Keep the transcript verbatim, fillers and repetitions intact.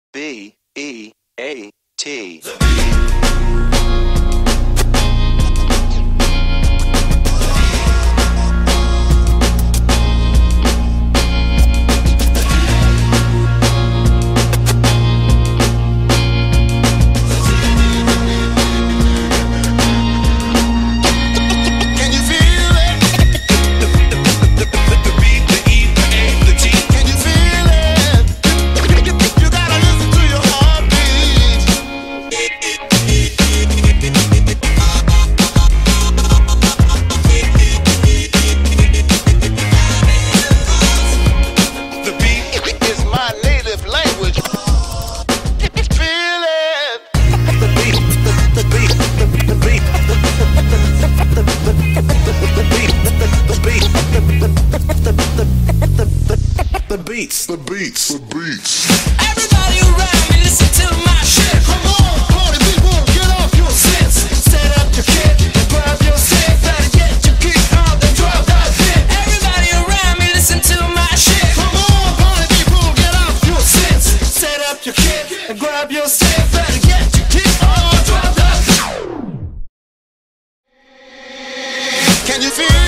B E A T. The beats, the beats, the beats. Everybody around me, listen to my shit. Come on, party people, get off your sits. Set up your kit, grab your stick, better get your geek on, then drop that hit. Everybody around me, listen to my shit. Come on, party people, get off your sits. Set up your kit, and grab your stick, better get your geek on, drop that hit. Can you feel